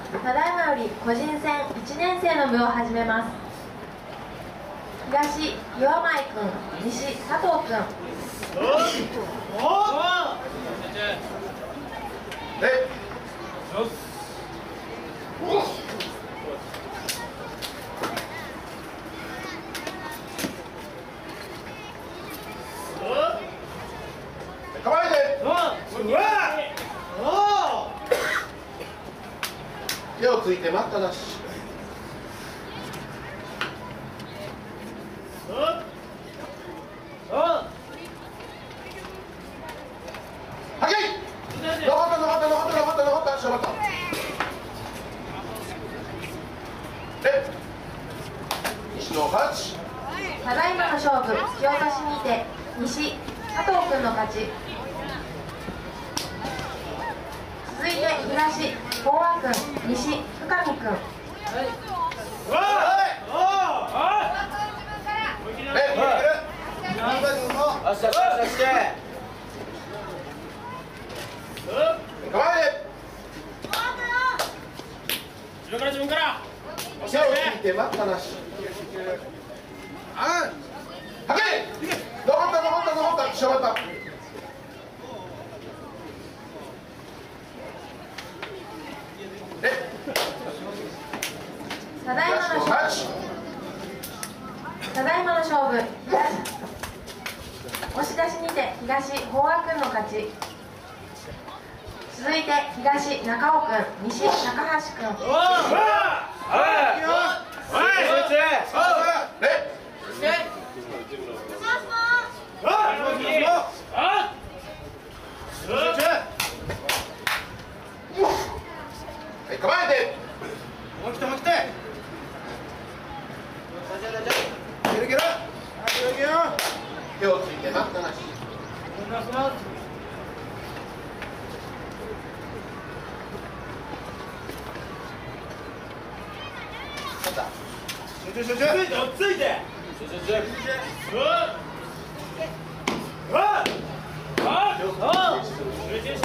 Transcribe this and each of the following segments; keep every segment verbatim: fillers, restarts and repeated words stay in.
ただいまより個人戦いちねん生の部を始めます。東、岩前君、西、佐藤君。 構えて。手をついて待ったなし。はけい。残った残った残った残った残ったしまった。え、西の勝ち。 ただいまの勝負、突き落としにて西、佐藤君の勝ち。続いて東、本和君、西、深見君。 自分から自分から手をついて待ったなし。はけ残った残った残ったしまった。 ただいまの勝負、ただいまの勝負、押し出しにて東、本和君の勝ち。続いて東、中尾君、西、高橋君。 構えて。 思い切って思い切って。 手をついて待ったなし。 集中集中。 落ち着いて。集中集中。うわ。あ。集中集中。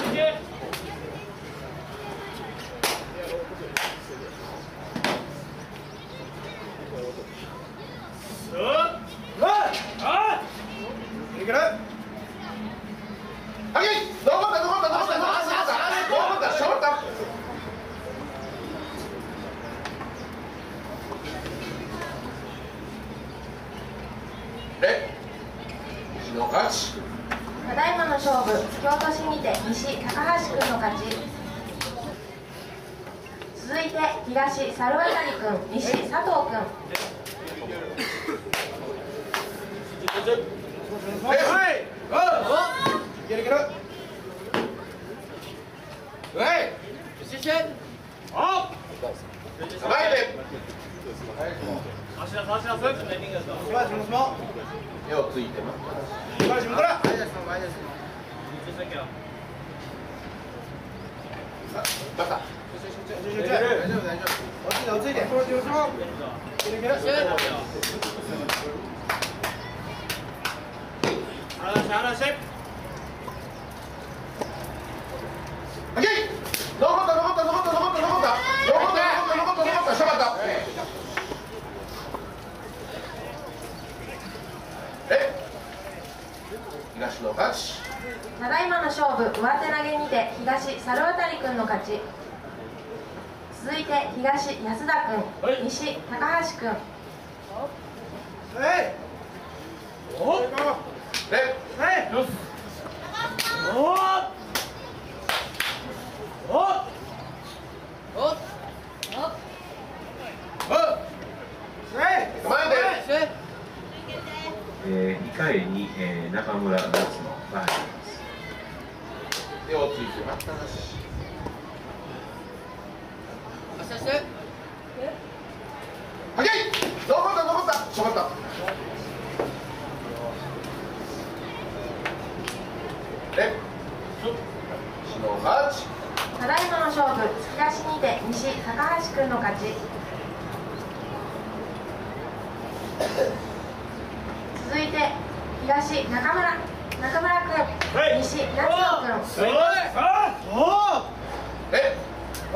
ただいまの勝負、突き落としにて西、高橋君の勝ち。続いて東、猿渡君、西、佐藤君。 いけるいける。はい。 構えて。 足出す足出す。 手をついて待ったなし。 自分から。 また。 集中集中。大丈夫大丈夫。落ち着いて落ち着いて。いけるいける。 話し話し。 はけい。残った残った残った残った残った残った残った残った残ったしまった。え、東の勝ち。 ただいまの勝負、上手投げにて東、猿渡君の勝ち。続いて東、安田君、西、高橋君。 はいおっえ、 はいよし。おっ。おっ。 おっはい構えて。 えー、にかいに、えー、中村夏のが入ります。 手をついて待ったなし。はけい。残った残ったしまった。え、西の勝ち。 ただいまの勝負、突き出しにて西、高橋君の勝ち。続いて東、中村中村君、西、夏野君。 おい。 え、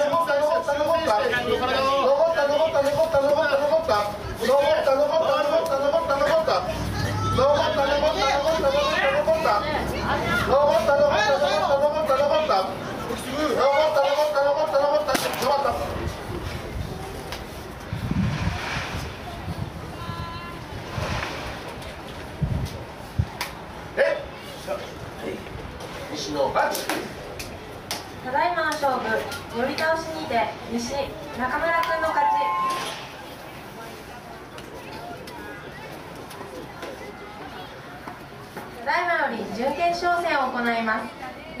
西のバチ。 ただいまの勝負、寄り倒しにて西中村君の勝ち。ただいまより準決勝戦を行います。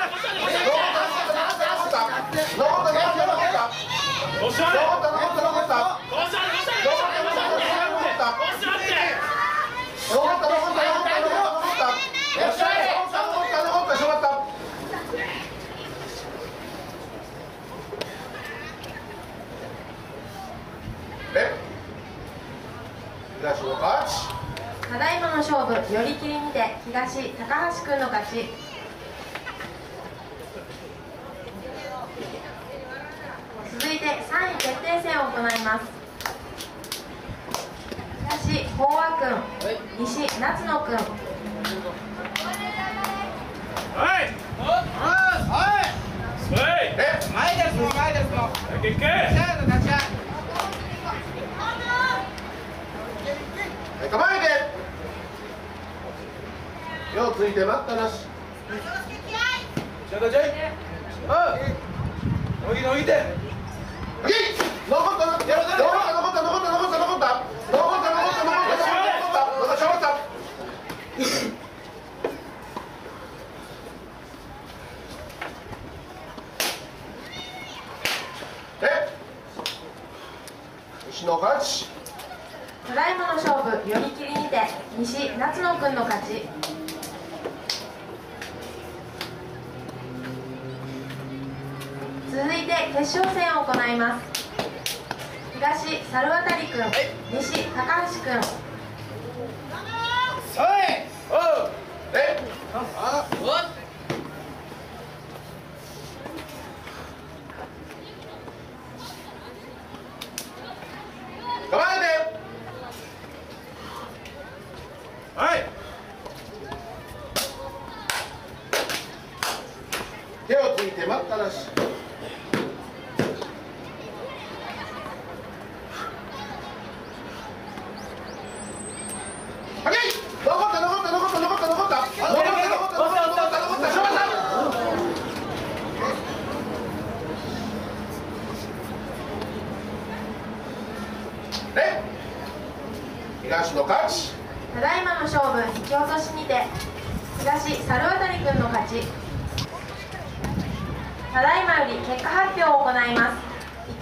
東の勝ち。 ただいまの勝負、寄り切りにて東高橋君の勝ち。続いてさんい決定戦を行います。東豊和君、西夏野君。 はいえ、 前ですもん、前ですもん。 いけいけ立ち合いの立ち合い。 はい、構えて。手をついて待ったなし。 じゃあ立ち合い。うん。右の右手。 右。残ったな。残った残った残った残った残った残った残った残った残った残った残った残った。え、西の勝ち。 ただいまの勝負、寄り切りにて西夏野君の勝ち。続いて決勝戦を行います。東猿渡君、西高橋君。 そい。おう。 え、 あ、お。 構えて。 はい。 手をついて待ったなし。はげい。残った残った残った残った残った残った残った残った残った残ったしまった。え、東の勝ち。 ただいまの勝負、引き落としにて東猿渡君の勝ち。ただいまより結果発表を行います。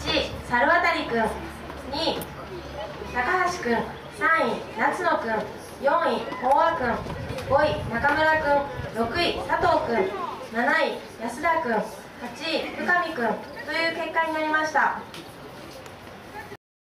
いちい猿渡君、にい高橋君、さんい夏野君、よんい豊和君、ごい中村君、ろくい佐藤君、なない安田君、はちい深見君という結果になりました。